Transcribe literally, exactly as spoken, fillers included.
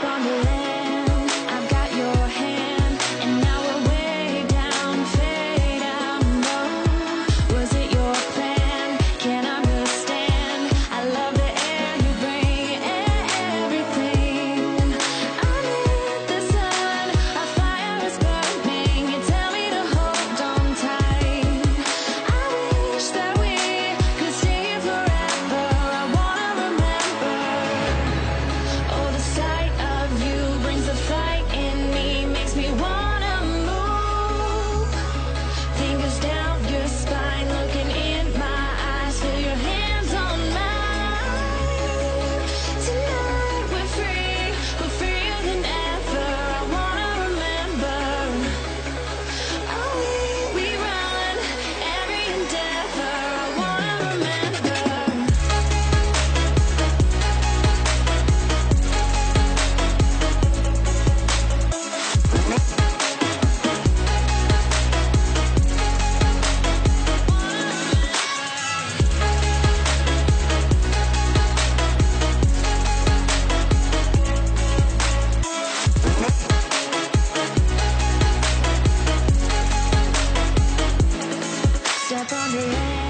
on the land, I've got your hand, and now we're way down, fade out low. Was it your plan? Can't understand. I love the air you bring, everything. Under the sun, our fire is burning. You tell me to hold on tight. I wish that we could stay here forever. I wanna remember. Oh, the sight of you brings the fight in me, makes me wanna move. Fingers down your spine, looking in my eyes, feel your hands on mine. Tonight we're free, we're freer than ever. I wanna remember. Oh, we, we run every endeavor. I wanna remember. Step on the land.